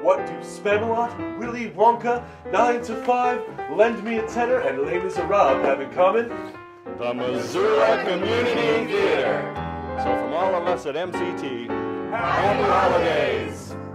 What do Spamalot, Willy Wonka, 9 to 5, Lend Me a Tenor, and Les Miserables have in common? The Missoula Community Theater. So from all of us at MCT, happy holidays!